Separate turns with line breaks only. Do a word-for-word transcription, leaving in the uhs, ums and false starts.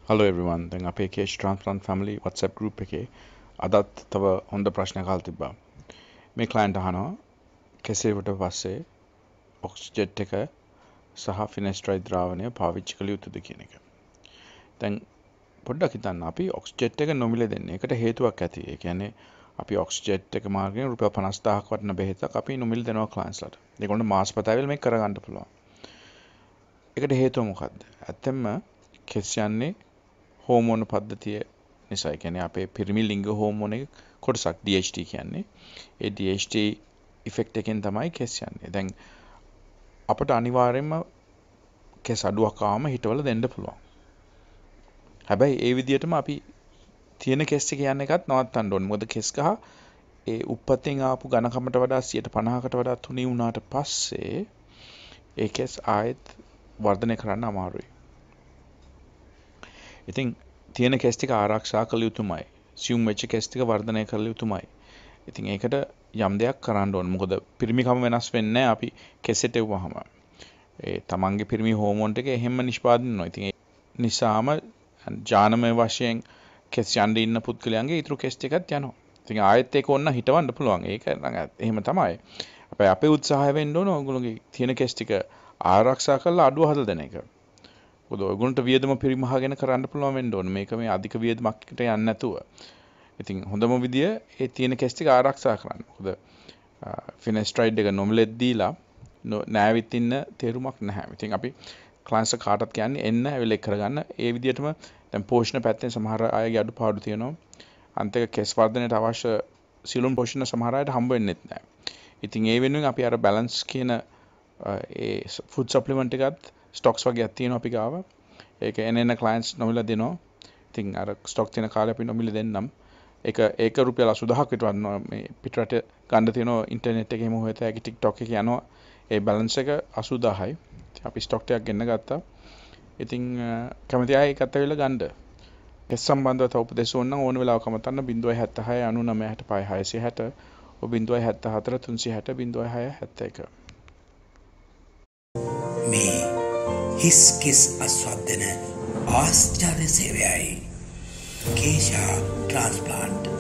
Hello everyone. දැන් අපේ keshatransplant family WhatsApp group එකේ අදත් තව හොඳ ප්‍රශ්නයක් අහලා තිබ්බා. මේ client අහනවා කෙසේවට පස්සේ ඔක්සිජන් එක සහ finasteride ද්‍රාවණය පාවිච්චි කළ යුතුද කියන එක. දැන් පොඩ්ඩක් හිතන්න අපි ඔක්සිජන් එක නොමිලේ දෙන්නේ. ඒකට හේතුවක් ඇති. ඒ කියන්නේ අපි ඔක්සිජන් එක මාර්ගයෙන් රුපියල් පනස් දාහක් වටින බෙහෙතක් අපි නොමිලේ දෙනවා clientsලාට. ඒගොල්ලෝ මාසපතාවෙල් මේක කරගන්න පුළුවන්. ඒකට හේතුව මොකද්ද? ඇත්තෙන්ම කෙස් යන්නේ හෝමෝන පද්ධතිය නිසා. ඒ කියන්නේ අපේ පිරිමි ලිංග හෝමෝන එක කොටසක් D H T කියන්නේ. ඒ D H T ඉෆෙක්ට් එකෙන් තමයි කෙස් යන්නේ. දැන් අපිට අනිවාර්යයෙන්ම කෙස් අඩුවක් ආවම හිටවල දෙන්න පුළුවන්. හැබැයි ඒ විදිහටම අපි තියෙන කෙස් එක යන එකත් නවත්තන්න ඕනේ. මොකද කෙස් ගහ ඒ උප්පත්තියෙන් ආපු ඝනකමට වඩා සියයට පනහකට වඩා තුනී වුණාට පස්සේ ඒ කෙස් ආයෙත් වර්ධනය කරන්න අමාරුයි. ඉතින් තියෙන කෙස් ටික ආරක්ෂා කළ යුතුමයි. සියුම් වෙච්ච කෙස් ටික වර්ධනය කළ යුතුමයි. ඉතින් ඒකට යම් දෙයක් කරන්න ඕන. මොකද පිරිමිකම වෙනස් වෙන්නේ නැහැ අපි කෙසෙට එවුවහම. ඒ තමන්ගේ පිරිමි හෝමෝන් ටික එහෙම්ම නිෂ්පාදනය වෙනවා. ඉතින් ඒ නිසාම ජානමය වශයෙන් කෙස් යන්න ඉන්න පුද්ගලයන්ගේ ඊටු කෙස් ටිකත් යනවා. ඉතින් ආයෙත් ඒක ඕන්න හිටවන්න පුළුවන්. ඒක එහෙම තමයි. අපේ අපේ උත්සාහය වෙන්න ඕන ඔයගොල්ලෝගේ තියෙන කෙස් ටික ආරක්ෂා කරලා අඩුව හදලා දෙන එක. මොකද ඔයගොල්ලන්ට වියදම පරිමහගෙන කරන්න පුළුවන් වෙන්න ඕනේ. මේක මේ අධික වියදමකට යන්නේ නැතුව. ඉතින් හොඳම විදිය ඒ තියෙන කෙස් ටික ආරක්ෂා කරන්න. මොකද finasteride එක නොමිලෙත් දීලා නෑවිත් ඉන්න තේරුමක් නැහැ. ඉතින් අපි ක්ලයන්ට්ස් කාටත් කියන්නේ එන්න ඇවිල්ලා කරගන්න. ඒ විදියටම දැන් පෝෂණ පැත්තෙන් සමහර අයගේ අඩුපාඩු තියෙනවා. අන්තික කෙස් වර්ධනයට අවශ්‍ය සියලුම පෝෂණ සමහර අයට හම්බ වෙන්නේ නැහැ. ඉතින් ඒ වෙනුවෙන් අපි අර බැලන්ස් කියන ඒ ෆුඩ් සප්ලිමන්ට් එකත් ස්ටොක්ස් වගේක් තියෙනවා අපි ගාව. ඒක එන එන ක්ලයන්ට්ස් නොමිල දෙනවා. ඉතින් අර ස්ටොක් තියෙන කාලේ අපි නොමිල දෙන්නම්. ඒක ඒක රුපියල් අසූ දහසක් විතර වටනවා. මේ පිටරට ගන්න තියෙනවා ඉන්ටර්නෙට් එකේ මොහොත හැකි TikTok එකේ යනවා. ඒ බැලන්ස් එක අසූ දහසයි. ඉතින් අපි ස්ටොක් ටිකක් ගෙන්න ගත්තා. ඉතින් කැමති අය ඒකත් ඇවිල්ලා ගන්න. ඒ සම්බන්ධව තව උපදෙස් ඕන නම් ඕන වෙලාවක මතන්න zero seven six nine nine six five six six zero ඔබ zero seven four four three six zero zero six seven one.
මේ හිස් කිස් අස්වද්දන ආශ්චර්ය සේවයයි කේෂා ට්‍රාන්ස්ප්ලාන්ට්